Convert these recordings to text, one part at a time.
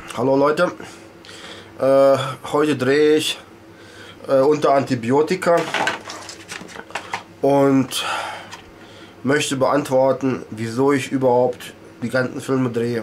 Hallo Leute, heute drehe ich unter Antibiotika und möchte beantworten, wieso ich überhaupt die ganzen Filme drehe.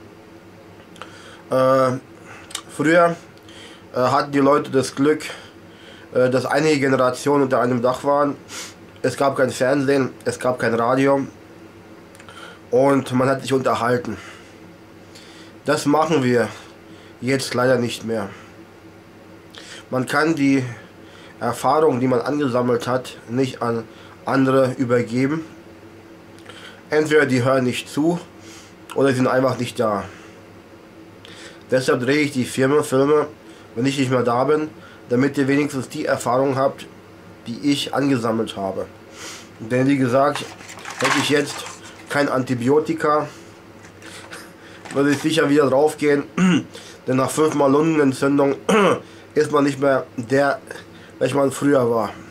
Früher hatten die Leute das Glück, dass einige Generationen unter einem Dach waren. Es gab kein Fernsehen, es gab kein Radio und man hat sich unterhalten. Das machen wir jetzt leider nicht mehr. Man kann die Erfahrung, die man angesammelt hat, nicht an andere übergeben. Entweder die hören nicht zu oder sind einfach nicht da. Deshalb drehe ich die Filme, wenn ich nicht mehr da bin, damit ihr wenigstens die Erfahrung habt, die ich angesammelt habe. Denn wie gesagt, hätte ich jetzt kein Antibiotika, würde ich sicher wieder drauf gehen, denn nach 5-mal Lungenentzündung ist man nicht mehr der, welcher man früher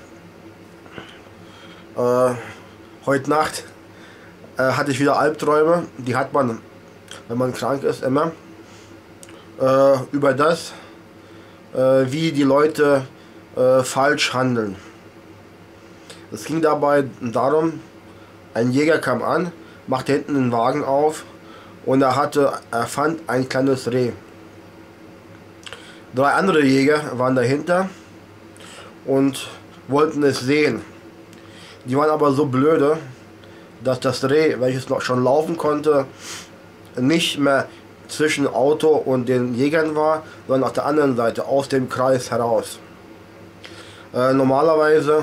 war. Heute Nacht hatte ich wieder Albträume, die hat man, wenn man krank ist, immer, über das, wie die Leute falsch handeln. Es ging dabei darum, ein Jäger kam an, machte hinten den Wagen auf und er fand ein kleines Reh. 3 andere Jäger waren dahinter und wollten es sehen. Die waren aber so blöde, dass das Reh, welches noch schon laufen konnte, nicht mehr zwischen Auto und den Jägern war, sondern auf der anderen Seite, aus dem Kreis heraus. Normalerweise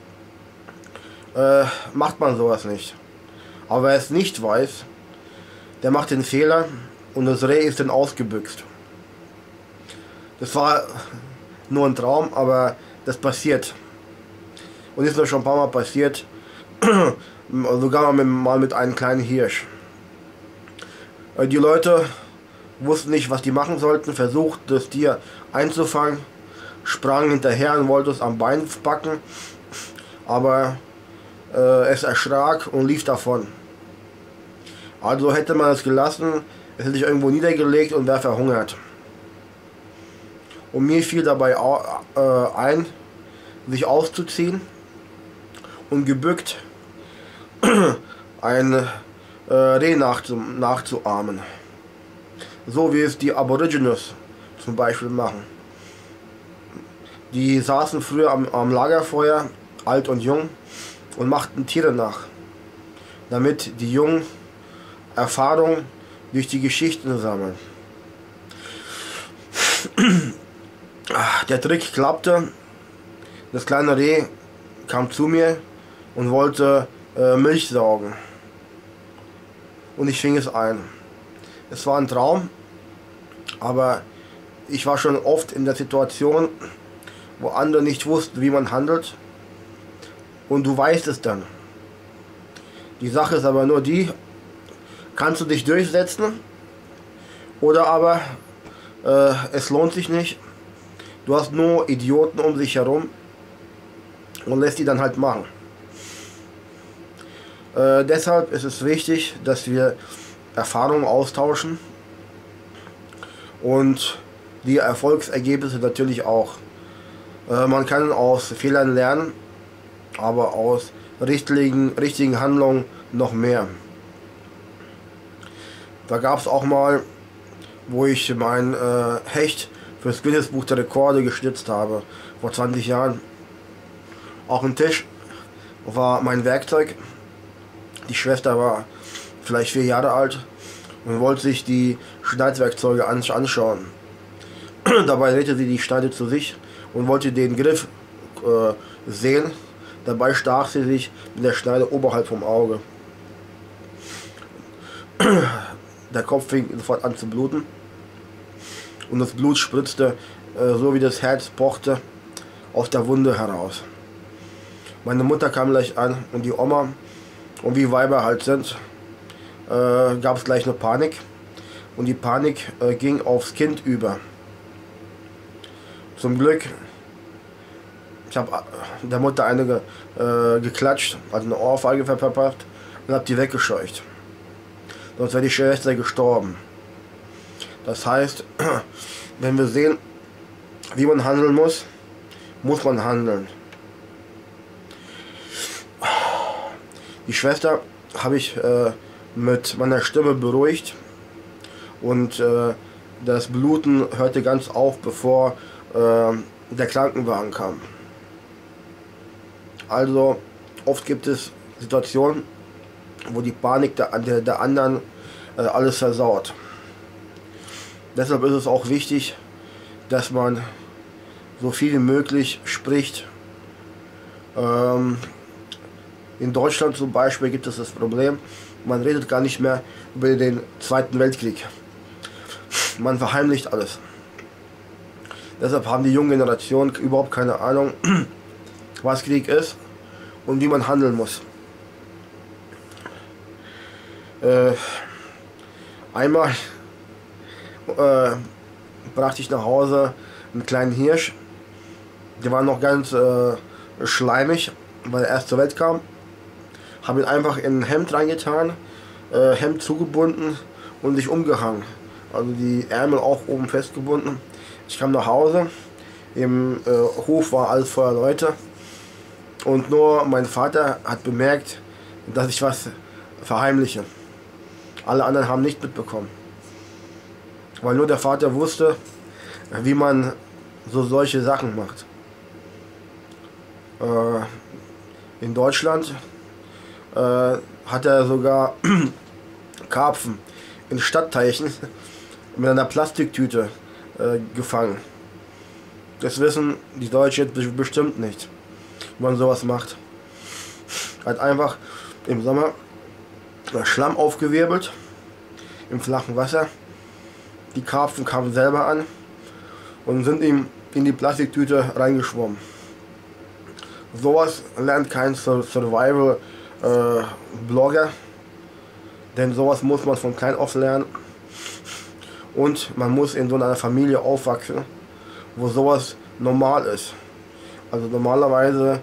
macht man sowas nicht. Aber wer es nicht weiß, der macht den Fehler und das Reh ist dann ausgebüxt. Das war nur ein Traum, aber das passiert. Und ist mir schon ein paar Mal passiert, sogar mal mit einem kleinen Hirsch. Die Leute wussten nicht, was die machen sollten, versucht das Tier einzufangen, sprang hinterher und wollte es am Bein packen, aber es erschrak und lief davon. Also hätte man es gelassen, es hätte sich irgendwo niedergelegt und wäre verhungert. Und mir fiel dabei ein, sich auszuziehen und gebückt ein Reh nachzuahmen. So wie es die Aborigines zum Beispiel machen. Die saßen früher am Lagerfeuer, alt und jung, und machten Tiere nach, damit die Jungen Erfahrung durch die Geschichten sammeln. Der Trick klappte. Das kleine Reh kam zu mir und wollte Milch saugen. Und ich fing es ein. Es war ein Traum, aber ich war schon oft in der Situation, wo andere nicht wussten, wie man handelt. Und du weißt es dann. Die Sache ist aber nur die, kannst du dich durchsetzen oder aber es lohnt sich nicht. Du hast nur Idioten um sich herum und lässt die dann halt machen. Deshalb ist es wichtig, dass wir Erfahrungen austauschen und die Erfolgsergebnisse natürlich auch. Man kann aus Fehlern lernen, aber aus richtigen Handlungen noch mehr. Da gab es auch mal, wo ich mein Hecht fürs Guinness Buch der Rekorde gestützt habe, vor 20 Jahren. Auch ein Tisch war mein Werkzeug. Die Schwester war vielleicht 4 Jahre alt und wollte sich die Schneidwerkzeuge anschauen. Dabei drehte sie die Schneide zu sich und wollte den Griff sehen. Dabei stach sie sich mit der Schneide oberhalb vom Auge. Der Kopf fing sofort an zu bluten und das Blut spritzte, so wie das Herz pochte, aus der Wunde heraus. Meine Mutter kam gleich an und die Oma, und wie Weiber halt sind, gab es gleich eine Panik und die Panik ging aufs Kind über. Zum Glück, ich habe der Mutter eine geklatscht, also eine Ohrfeige verpasst und habe die weggescheucht. Sonst wäre die Schwester gestorben. Das heißt, wenn wir sehen, wie man handeln muss, muss man handeln. Die Schwester habe ich mit meiner Stimme beruhigt und das Bluten hörte ganz auf, bevor der Krankenwagen kam. Also oft gibt es Situationen, wo die Panik der anderen alles versaut. Deshalb ist es auch wichtig, dass man so viel wie möglich spricht. In Deutschland zum Beispiel gibt es das Problem, man redet gar nicht mehr über den Zweiten Weltkrieg. Man verheimlicht alles. Deshalb haben die jungen Generationen überhaupt keine Ahnung, was Krieg ist und wie man handeln muss. Einmal brachte ich nach Hause einen kleinen Hirsch. Der war noch ganz schleimig, weil er erst zur Welt kam. Habe ihn einfach in ein Hemd reingetan, Hemd zugebunden und sich umgehangen. Also die Ärmel auch oben festgebunden. Ich kam nach Hause, im Hof war alles voller Leute und nur mein Vater hat bemerkt, dass ich was verheimliche. Alle anderen haben nicht mitbekommen. Weil nur der Vater wusste, wie man solche Sachen macht. In Deutschland hat er sogar Karpfen in Stadtteichen mit einer Plastiktüte gefangen. Das wissen die Deutschen bestimmt nicht, wie man sowas macht. Hat einfach im Sommer Schlamm aufgewirbelt im flachen Wasser. Die Karpfen kamen selber an und sind ihm in die Plastiktüte reingeschwommen. Sowas lernt kein Survival-Blogger, denn sowas muss man von klein auf lernen. Und man muss in so einer Familie aufwachsen, wo sowas normal ist. Also normalerweise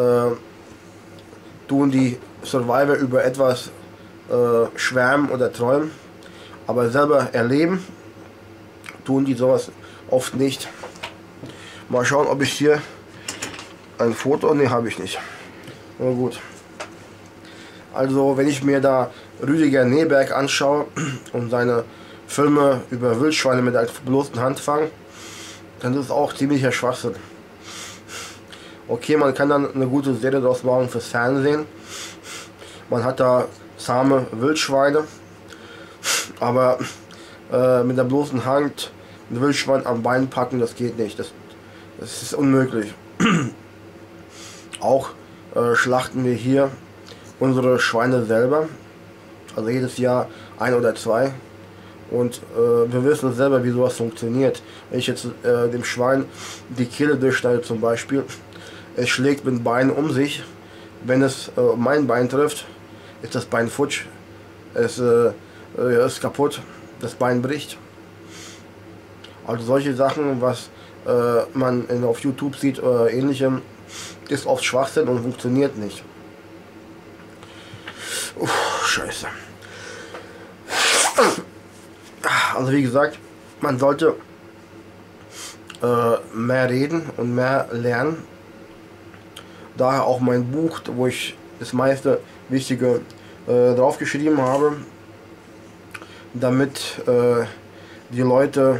tun die Survivor über etwas schwärmen oder träumen, aber selber erleben tun die sowas oft nicht. Mal schauen, ob ich hier ein Foto, ne, habe ich nicht. Na gut. Also wenn ich mir da Rüdiger Neberg anschaue und seine Filme über Wildschweine mit der bloßen Hand fangen, dann ist es auch ziemlicher Schwachsinn. Okay, man kann dann eine gute Serie daraus machen fürs Fernsehen. Man hat da zahme Wildschweine, aber mit der bloßen Hand ein Wildschwein am Bein packen, das geht nicht. Das ist unmöglich. Auch schlachten wir hier unsere Schweine selber, also jedes Jahr 1 oder 2. Und wir wissen selber, wie sowas funktioniert. Wenn ich jetzt dem Schwein die Kehle durchschneide zum Beispiel, es schlägt mit dem Bein um sich. Wenn es mein Bein trifft, ist das Bein futsch, es ist kaputt, das Bein bricht. Also solche Sachen, was man auf YouTube sieht oder ähnlichem, ist oft Schwachsinn und funktioniert nicht. Scheiße. Also wie gesagt, man sollte mehr reden und mehr lernen. Daher auch mein Buch, wo ich das meiste Wichtige draufgeschrieben habe, damit die Leute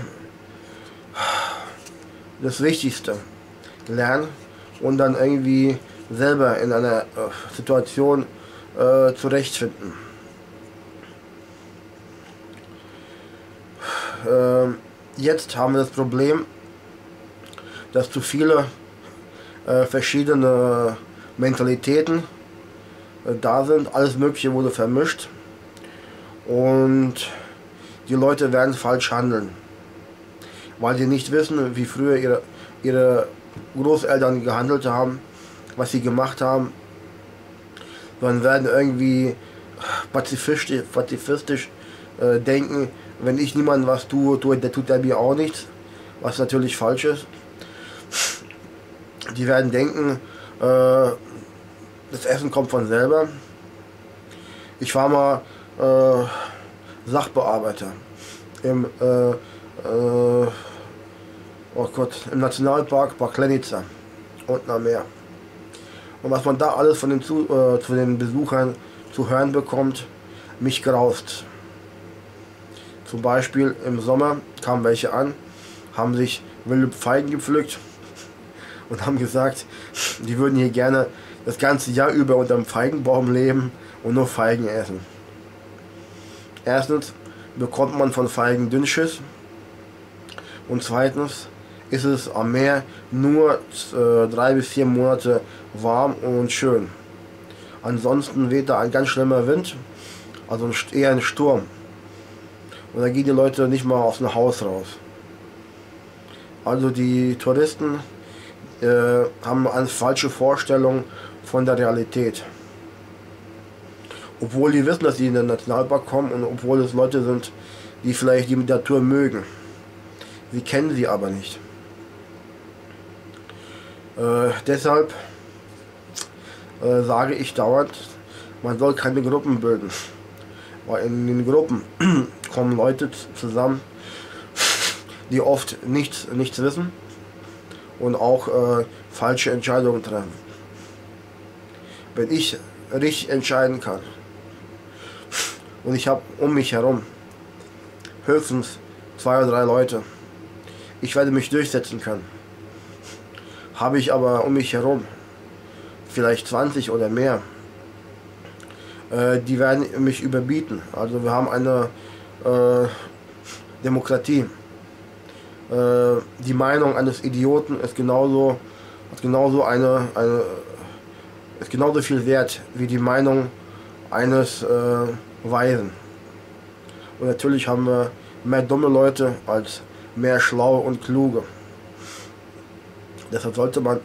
das Wichtigste lernen und dann irgendwie selber in einer Situation zurechtfinden. Jetzt haben wir das Problem, dass zu viele verschiedene Mentalitäten da sind, alles Mögliche wurde vermischt und die Leute werden falsch handeln, weil sie nicht wissen, wie früher ihre Großeltern gehandelt haben, was sie gemacht haben, sondern werden irgendwie pazifistisch denken, wenn ich niemandem was tue, der tut er mir auch nichts, was natürlich falsch ist. Die werden denken, das Essen kommt von selber. Ich war mal Sachbearbeiter im, oh Gott, im Nationalpark Paklenica unten am Meer. Und was man da alles von den Besuchern zu hören bekommt, mich graust. Zum Beispiel im Sommer kamen welche an, haben sich wilde Feigen gepflückt und haben gesagt, die würden hier gerne das ganze Jahr über unter dem Feigenbaum leben und nur Feigen essen. Erstens bekommt man von Feigen Dünnschiss und zweitens ist es am Meer nur 3 bis 4 Monate warm und schön. Ansonsten weht da ein ganz schlimmer Wind, also eher ein Sturm. Und da gehen die Leute nicht mal aus dem Haus raus. Also die Touristen haben eine falsche Vorstellung von der Realität. Obwohl die wissen, dass sie in den Nationalpark kommen und obwohl es Leute sind, die vielleicht die Natur mögen. Sie kennen sie aber nicht. Deshalb sage ich dauernd, man soll keine Gruppen bilden. Weil in den Gruppen kommen Leute zusammen, die oft nichts wissen und auch falsche Entscheidungen treffen. Wenn ich richtig entscheiden kann und ich habe um mich herum höchstens 2 oder 3 Leute, ich werde mich durchsetzen können. Habe ich aber um mich herum vielleicht 20 oder mehr, die werden mich überbieten. Also wir haben eine Demokratie. Die Meinung eines Idioten ist genauso viel wert wie die Meinung eines Weisen. Und natürlich haben wir mehr dumme Leute als mehr schlaue und kluge. Deshalb sollte man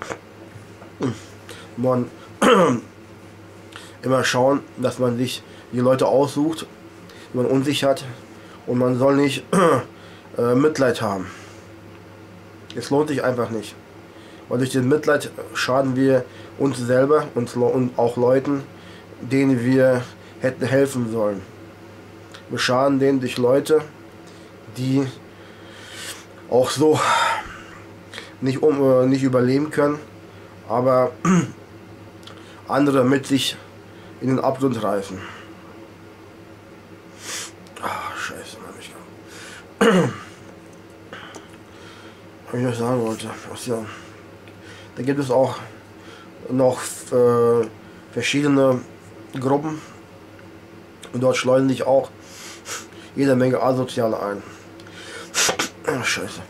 immer schauen, dass man sich die Leute aussucht, die man um sich hat, und man soll nicht Mitleid haben. Es lohnt sich einfach nicht, weil durch den Mitleid schaden wir uns selber und auch Leuten, denen wir hätten helfen sollen. Wir schaden denen durch Leute, die auch so nicht überleben können, aber andere mit sich in den Abgrund reißen. Ah, scheiße, was ich noch sagen wollte. Ja. Da gibt es auch noch verschiedene Gruppen und dort schleusen sich auch jede Menge Asoziale ein. Oh, scheiße.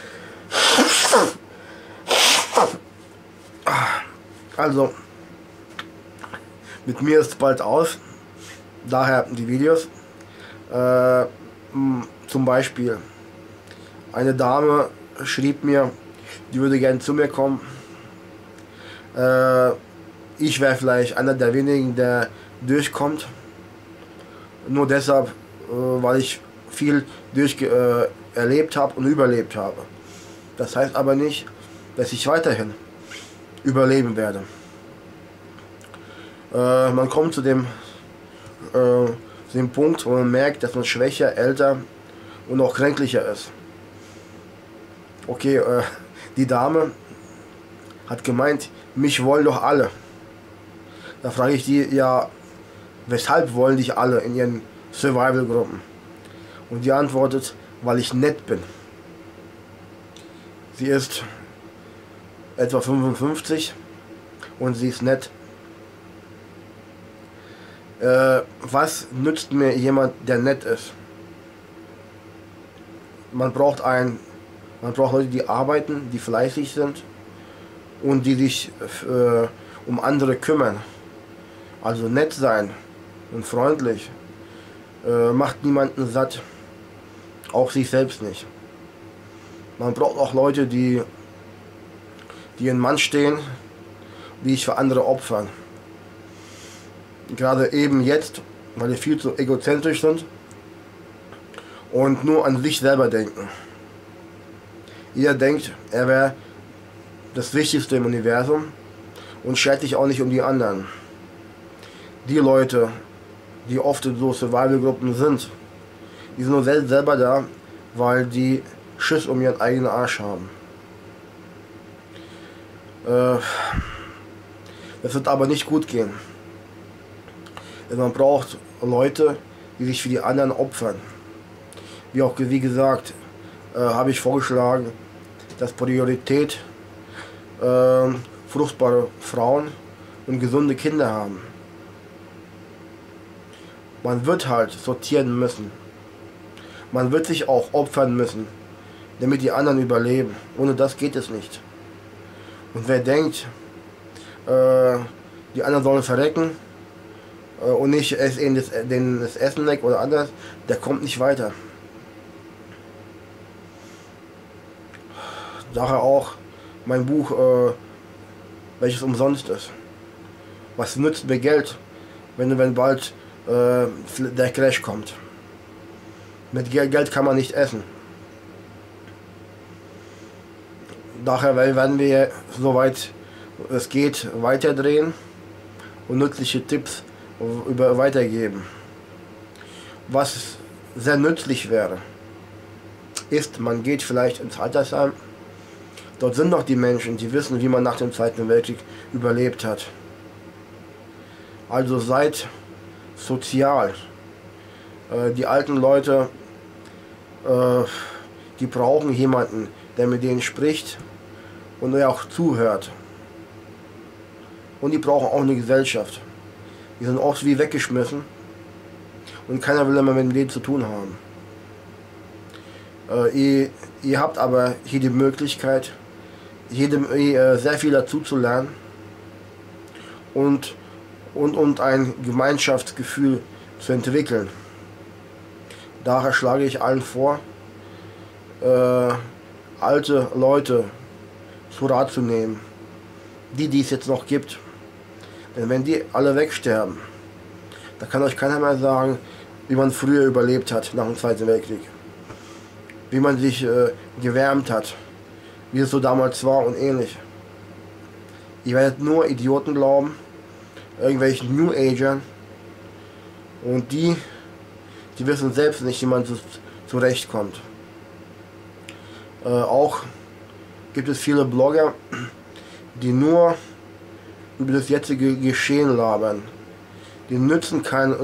Also, mit mir ist bald aus, daher die Videos. Zum Beispiel, eine Dame schrieb mir, die würde gerne zu mir kommen. Ich wäre vielleicht einer der wenigen, der durchkommt. Nur deshalb, weil ich viel erlebt habe und überlebt habe. Das heißt aber nicht, dass ich weiterhin überleben werde. Man kommt zu dem Punkt, wo man merkt, dass man schwächer, älter und auch kränklicher ist. Okay, die Dame hat gemeint, mich wollen doch alle. Da frage ich die, ja, weshalb wollen dich alle in ihren Survival-Gruppen? Und die antwortet, weil ich nett bin. Sie ist etwa 55 und sie ist nett. Was nützt mir jemand, der nett ist? Man braucht Leute, die arbeiten, die fleißig sind und die sich um andere kümmern. Also nett sein und freundlich macht niemanden satt, auch sich selbst nicht. Man braucht auch Leute, die ihren Mann stehen, die sich für andere opfern. Gerade eben jetzt, weil die viel zu egozentrisch sind und nur an sich selber denken. Jeder denkt, er wäre das Wichtigste im Universum und schert sich auch nicht um die anderen. Die Leute, die oft in so Survival-Gruppen sind, die sind nur selber da, weil die Schiss um ihren eigenen Arsch haben. Das wird aber nicht gut gehen. Man braucht Leute, die sich für die anderen opfern. Wie gesagt, habe ich vorgeschlagen, dass Priorität fruchtbare Frauen und gesunde Kinder haben. Man wird halt sortieren müssen. Man wird sich auch opfern müssen, damit die anderen überleben. Ohne das geht es nicht. Und wer denkt, die anderen sollen verrecken und nicht denen das Essen weg oder anders, der kommt nicht weiter. Daher auch mein Buch, welches umsonst ist. Was nützt mir Geld, wenn bald der Crash kommt? Mit Geld kann man nicht essen. Daher werden wir, soweit es geht, weiterdrehen und nützliche Tipps weitergeben. Was sehr nützlich wäre, ist, man geht vielleicht ins Altersheim. Dort sind noch die Menschen, die wissen, wie man nach dem Zweiten Weltkrieg überlebt hat. Also seid sozial. Die alten Leute, die brauchen jemanden, der mit denen spricht und der auch zuhört. Und die brauchen auch eine Gesellschaft. Die sind oft wie weggeschmissen und keiner will immer mit denen zu tun haben. Ihr habt aber hier die Möglichkeit, sehr viel dazu zu lernen und ein Gemeinschaftsgefühl zu entwickeln. Daher schlage ich allen vor, alte Leute zu Rat zu nehmen, die es jetzt noch gibt. Denn wenn die alle wegsterben, da kann euch keiner mehr sagen, wie man früher überlebt hat nach dem Zweiten Weltkrieg. Wie man sich gewärmt hat, wie es so damals war und ähnlich. Ihr werdet nur Idioten glauben, irgendwelchen New Agern, und die wissen selbst nicht, wie man zurechtkommt. Auch gibt es viele Blogger, die nur über das jetzige Geschehen labern. Die nützen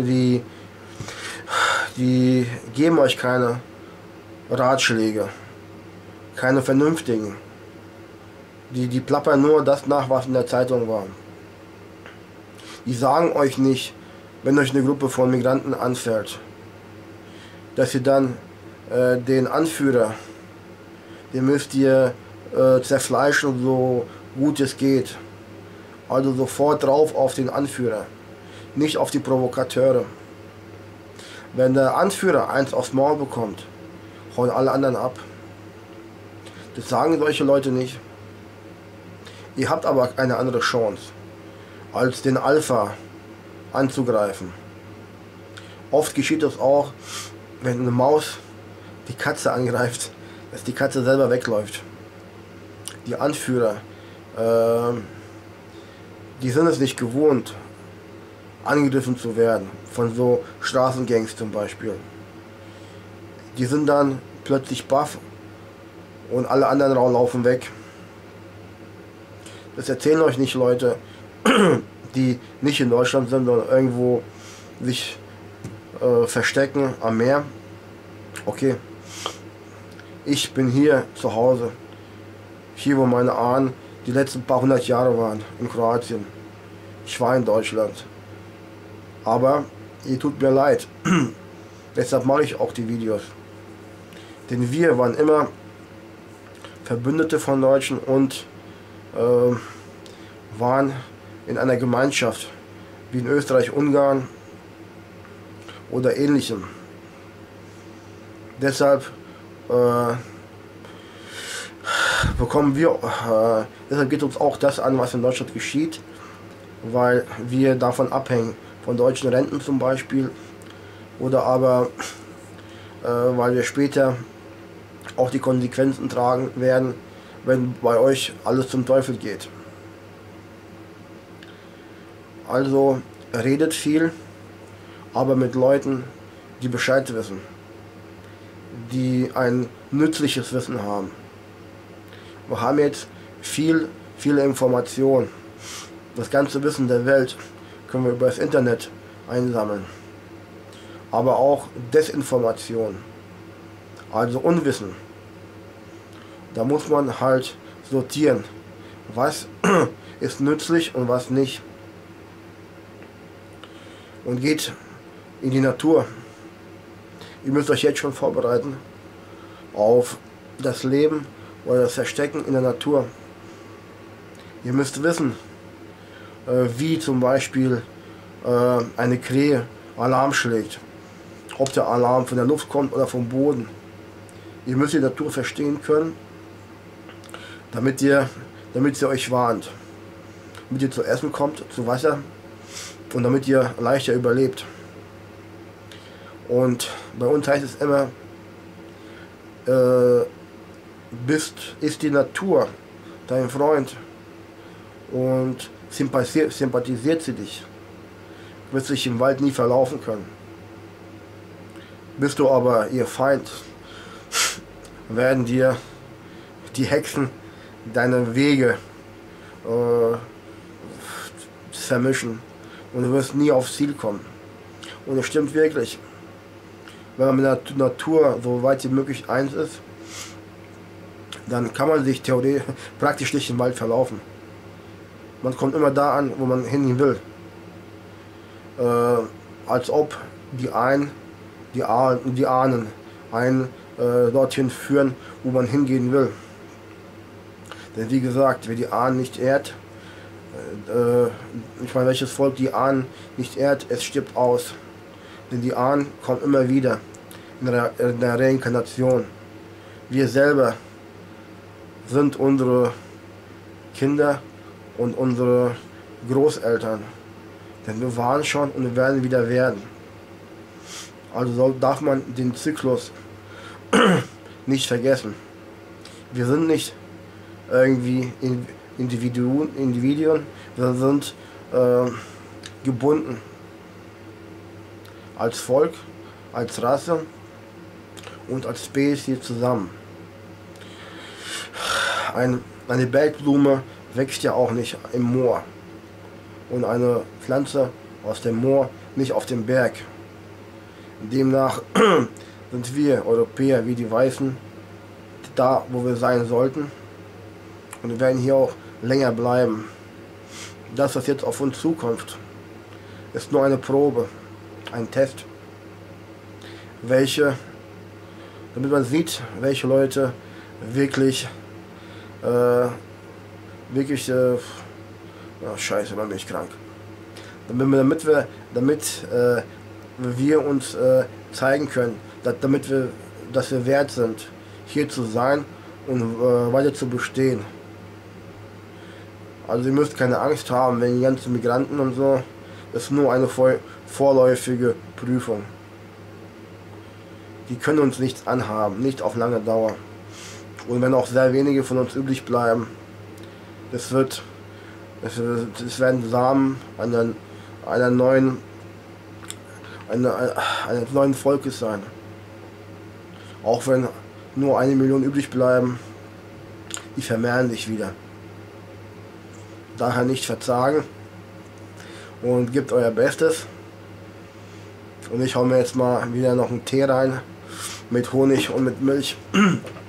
die geben euch keine Ratschläge, keine vernünftigen. Die plappern nur das nach, was in der Zeitung war. Die sagen euch nicht, wenn euch eine Gruppe von Migranten anfällt, dass ihr dann den Anführer, den müsst ihr zerfleischen, so gut es geht. Also sofort drauf auf den Anführer, nicht auf die Provokateure. Wenn der Anführer eins aufs Maul bekommt, hauen alle anderen ab. Das sagen solche Leute nicht. Ihr habt aber eine andere Chance, als den Alpha anzugreifen. Oft geschieht es auch, wenn eine Maus die Katze angreift, dass die Katze selber wegläuft. Die Anführer, die sind es nicht gewohnt, angegriffen zu werden, von so Straßengangs zum Beispiel. Die sind dann plötzlich baff und alle anderen laufen weg. Das erzählen euch nicht Leute, die nicht in Deutschland sind, sondern irgendwo sich verstecken am Meer. Okay, ich bin hier zu Hause, hier wo meine Ahnen die letzten paar hundert Jahre waren, in Kroatien. Ich war in Deutschland. Aber ihr tut mir leid. Deshalb mache ich auch die Videos. Denn wir waren immer Verbündete von Deutschen und waren in einer Gemeinschaft wie in Österreich, Ungarn oder ähnlichem. Deshalb deshalb geht uns auch das an, was in Deutschland geschieht, weil wir davon abhängen, von deutschen Renten zum Beispiel, oder aber weil wir später auch die Konsequenzen tragen werden, wenn bei euch alles zum Teufel geht. Also redet viel, aber mit Leuten, die Bescheid wissen. die ein nützliches Wissen haben. Wir haben jetzt viele Informationen. Das ganze Wissen der Welt können wir über das Internet einsammeln. Aber auch Desinformation, also Unwissen. Da muss man halt sortieren, was ist nützlich und was nicht. Und geht in die Natur. Ihr müsst euch jetzt schon vorbereiten auf das Leben oder das Verstecken in der Natur. Ihr müsst wissen, wie zum Beispiel eine Krähe Alarm schlägt. Ob der Alarm von der Luft kommt oder vom Boden. Ihr müsst die Natur verstehen können, damit sie euch warnt. Damit ihr zu essen kommt, zu Wasser und damit ihr leichter überlebt. Und bei uns heißt es immer, ist die Natur dein Freund und sympathisiert sie dich, wirst dich im Wald nie verlaufen können. Bist du aber ihr Feind, werden dir die Hexen deine Wege vermischen und du wirst nie aufs Ziel kommen. Und es stimmt wirklich. Wenn man mit der Natur so weit wie möglich eins ist, dann kann man sich theoretisch praktisch nicht im Wald verlaufen. Man kommt immer da an, wo man hin will. Als ob die Ahnen einen dorthin führen, wo man hingehen will. Denn wie gesagt, wer die Ahnen nicht ehrt, ich meine, welches Volk die Ahnen nicht ehrt, es stirbt aus. Denn die Ahnen kommen immer wieder in der Reinkarnation. Wir selber sind unsere Kinder und unsere Großeltern. Denn wir waren schon und wir werden wieder werden. Also darf man den Zyklus nicht vergessen. Wir sind nicht irgendwie Individuen, wir sind gebunden. Als Volk, als Rasse und als Spezies zusammen. Eine Bergblume wächst ja auch nicht im Moor und eine Pflanze aus dem Moor nicht auf dem Berg. Demnach sind wir Europäer wie die Weißen da, wo wir sein sollten, und wir werden hier auch länger bleiben. Das, was jetzt auf uns zukommt, ist nur eine Probe, ein Test, damit man sieht, welche Leute wirklich scheiße, dann bin ich krank. Damit wir uns zeigen können, dass wir wert sind, hier zu sein und weiter zu bestehen. Also ihr müsst keine Angst haben, wenn die ganzen Migranten und so, das ist nur eine vorläufige Prüfung. Die können uns nichts anhaben, nicht auf lange Dauer. Und wenn auch sehr wenige von uns übrig bleiben, es werden Samen eines neuen Volkes sein. Auch wenn nur 1 Million übrig bleiben, die vermehren sich wieder. Daher nicht verzagen und gebt euer Bestes. Und ich hau mir jetzt mal wieder noch einen Tee rein mit Honig und mit Milch.